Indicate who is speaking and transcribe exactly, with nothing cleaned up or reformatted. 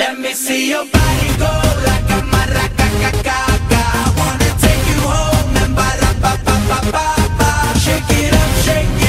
Speaker 1: Let me see your body go like a maraca, ca, ca, ca. I wanna take you home and ba, da, ba, ba, ba, ba, ba. Shake it up, shake it